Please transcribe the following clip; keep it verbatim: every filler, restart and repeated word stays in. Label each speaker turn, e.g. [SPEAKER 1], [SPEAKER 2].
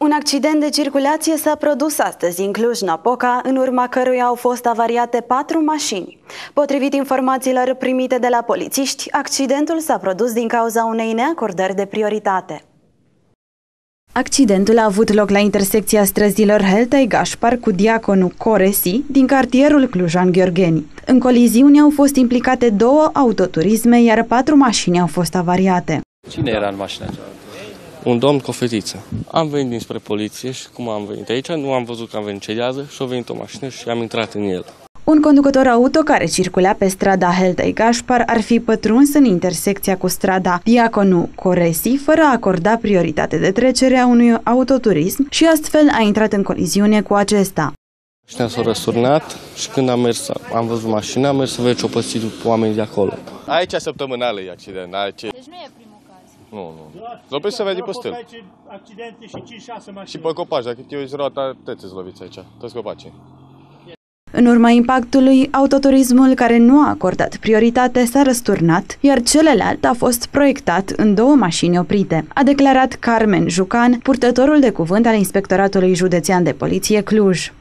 [SPEAKER 1] Un accident de circulație s-a produs astăzi în Cluj-Napoca, în urma căruia au fost avariate patru mașini. Potrivit informațiilor primite de la polițiști, accidentul s-a produs din cauza unei neacordări de prioritate. Accidentul a avut loc la intersecția străzilor Heltei-Gașpar cu Diaconu Coresi din cartierul Cluj-Gheorgheni. În coliziune au fost implicate două autoturisme, iar patru mașini au fost avariate.
[SPEAKER 2] Cine era în mașina aceea? Un domn cu o fetiță. Am venit dinspre poliție și cum am venit aici, nu am văzut că am venit celiază și a venit o mașină și am intrat în el.
[SPEAKER 1] Un conducător auto care circula pe strada Heltei-Gașpar ar fi pătruns în intersecția cu strada Diaconu Coresi fără a acorda prioritate de trecere a unui autoturism și astfel a intrat în coliziune cu acesta.
[SPEAKER 2] Mașina s-a răsturnat și când am mers, am văzut mașina, am mers să văd ce-o pățit oamenii de acolo.
[SPEAKER 3] Aici săptămânală e accident. Aici...
[SPEAKER 4] Deci nu e primul caz.
[SPEAKER 3] Nu, nu. Zopesc să vede pe stâlp.
[SPEAKER 5] Accidente și cinci șase mașini.
[SPEAKER 3] Și pe copaci, dacă te uiți roata, tăți loviți aici, toți copacii.
[SPEAKER 1] În urma impactului, autoturismul care nu a acordat prioritate s-a răsturnat, iar celălalt a fost proiectat în două mașini oprite, a declarat Carmen Jucan, purtătorul de cuvânt al Inspectoratului Județean de Poliție Cluj.